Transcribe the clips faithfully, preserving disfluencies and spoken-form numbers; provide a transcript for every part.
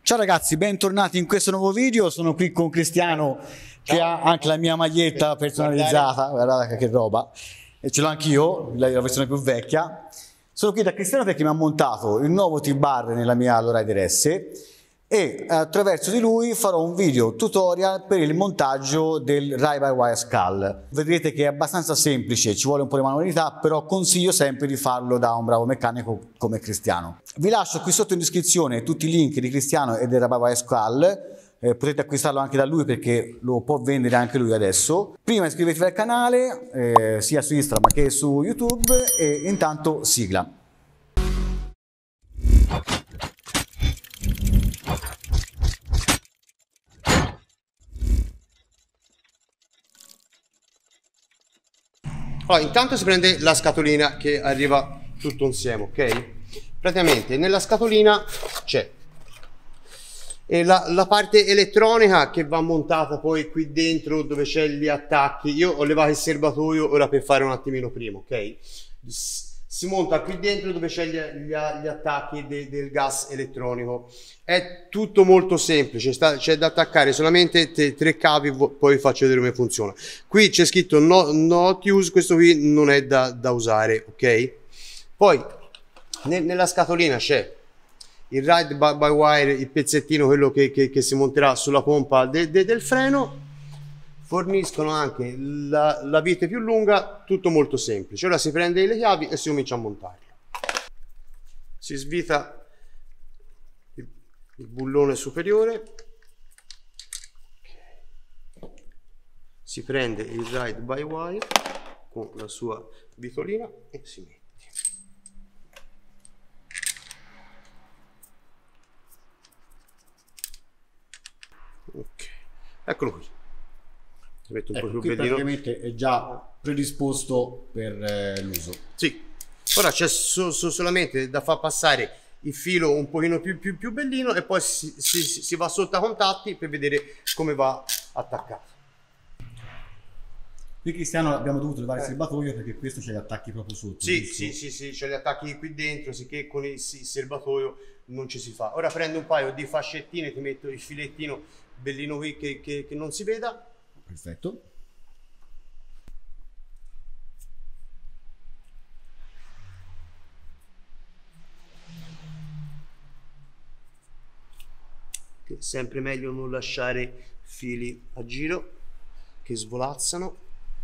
Ciao ragazzi, bentornati in questo nuovo video. Sono qui con Cristiano. Ciao. Che ha anche la mia maglietta personalizzata, guardate che roba, e ce l'ho anch'io, la versione più vecchia. Sono qui da Cristiano perché mi ha montato il nuovo T-Bar nella mia Lowrider S e attraverso di lui farò un video tutorial per il montaggio del Ride-by-Wire Scull. Vedrete che è abbastanza semplice, ci vuole un po' di manualità, però consiglio sempre di farlo da un bravo meccanico come Cristiano. Vi lascio qui sotto in descrizione tutti i link di Cristiano e del Ride-by-Wire Scull. Eh, potete acquistarlo anche da lui perché lo può vendere anche lui adesso. Prima iscrivetevi al canale, eh, sia su Instagram che su YouTube, e intanto sigla. Allora, intanto si prende la scatolina che arriva tutto insieme, ok? Praticamente nella scatolina c'è la, la parte elettronica che va montata poi qui dentro dove c'è gli attacchi. Io ho levato il serbatoio ora per fare un attimino prima, ok? Si monta qui dentro dove c'è gli, gli, gli attacchi de, del gas elettronico. È tutto molto semplice, c'è da attaccare solamente te, tre cavi, poi vi faccio vedere come funziona. Qui c'è scritto no, not use, questo qui non è da, da usare, ok? Poi ne, nella scatolina c'è il Ride by Wire, il pezzettino, quello che, che, che si monterà sulla pompa de, de, del freno. Forniscono anche la, la vite più lunga, tutto molto semplice. Ora si prende le chiavi e si comincia a montarlo. Si svita il, il bullone superiore, si prende il Ride by Wire con la sua vitolina e si mette. Ok, eccolo qui. Metto un ecco, po' più qui bellino. praticamente è già predisposto per eh, l'uso. Sì, ora c'è so, so, solamente da far passare il filo un pochino più, più, più bellino e poi si, si, si va sotto a contatti per vedere come va attaccato. Qui Cristiano abbiamo dovuto levare il serbatoio perché questo c'è gli attacchi proprio sotto. Sì, sì, sì, sì, c'è gli attacchi qui dentro, sicché con il, il serbatoio non ci si fa. Ora prendo un paio di fascettine, ti metto il filettino bellino qui che, che, che non si veda. Perfetto. Sempre meglio non lasciare fili a giro che svolazzano.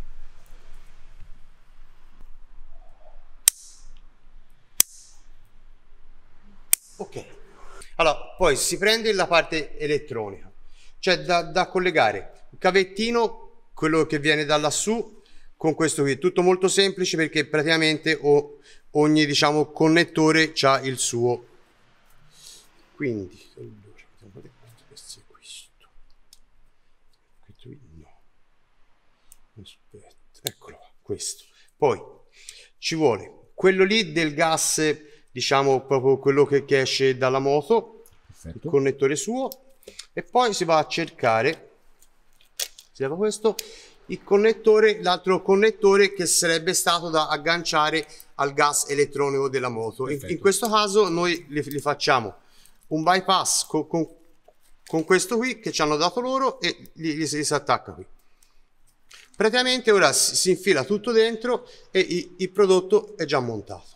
Ok, allora poi si prende la parte elettronica, cioè da, da collegare il cavettino, quello che viene da lassù, con questo qui. Tutto molto semplice perché praticamente o, ogni diciamo connettore ha il suo. Quindi allora, questo è questo. Questo qui no. Aspetta, eccolo qua, questo. Poi ci vuole quello lì del gas, diciamo proprio quello che, che esce dalla moto. Perfetto. Il connettore suo, e poi si va a cercare, si leva questo, il connettore, l'altro connettore che sarebbe stato da agganciare al gas elettronico della moto. In, in questo caso noi li, li facciamo un bypass con, con, con questo qui che ci hanno dato loro e gli, gli si attacca qui. Praticamente ora si, si infila tutto dentro e il, il prodotto è già montato.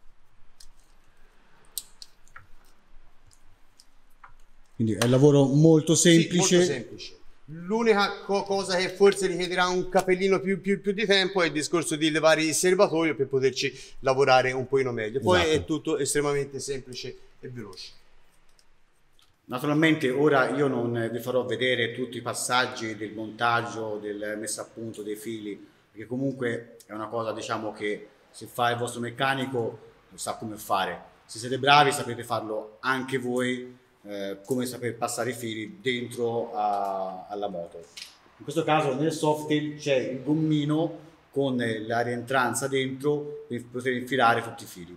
Quindi è un lavoro molto semplice. Sì, molto semplice. L'unica co cosa che forse richiederà un capellino più, più, più di tempo è il discorso di levare il serbatoio per poterci lavorare un pochino meglio. Poi esatto. È tutto estremamente semplice e veloce. Naturalmente ora io non vi farò vedere tutti i passaggi del montaggio, del messa a punto dei fili, perché comunque è una cosa, diciamo, che se fa il vostro meccanico lo sa come fare. Se siete bravi sapete farlo anche voi, eh, come saper passare i fili dentro a, alla moto. In questo caso nel Softail c'è il gommino con la rientranza dentro per poter infilare tutti i fili.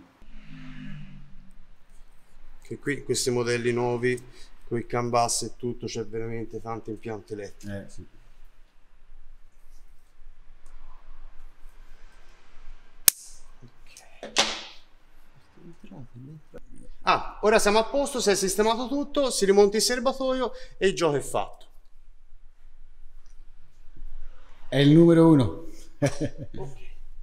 Che qui questi modelli nuovi con i CAN bus e tutto, c'è veramente tanto impianto elettrico. Eh, sì. Okay. Ah, ora siamo a posto, si è sistemato tutto, si rimonta il serbatoio e il gioco è fatto. È il numero uno. Ok.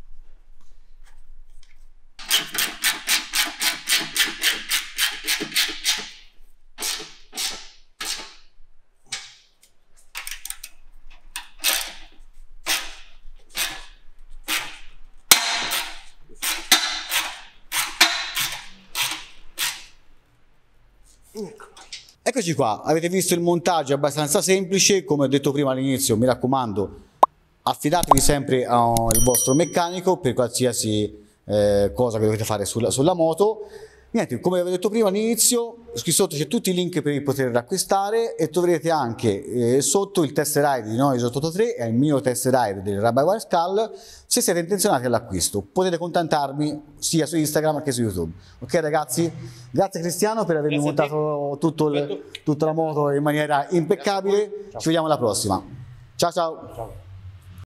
Eccoci qua, avete visto il montaggio abbastanza semplice, come ho detto prima all'inizio, mi raccomando, affidatevi sempre al vostro meccanico per qualsiasi eh, cosa che dovete fare sulla, sulla moto. Niente, come avevo detto prima all'inizio, qui sotto c'è tutti i link per poterla acquistare e troverete anche eh, sotto il test ride di Noise ottocentoottantatré e il mio test ride del Rabawire Skull se siete intenzionati all'acquisto. Potete contattarmi sia su Instagram che su YouTube. Ok ragazzi? Grazie Cristiano per avermi Grazie montato tutto il, tutta la moto in maniera impeccabile. Ci vediamo alla prossima. Ciao ciao! Ciao.